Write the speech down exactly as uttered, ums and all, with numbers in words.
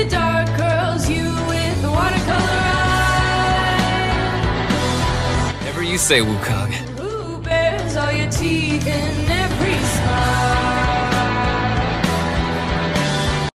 the dark curls, you with the watercolor eyes. Whatever you say, Wukong. Who bears all your teeth in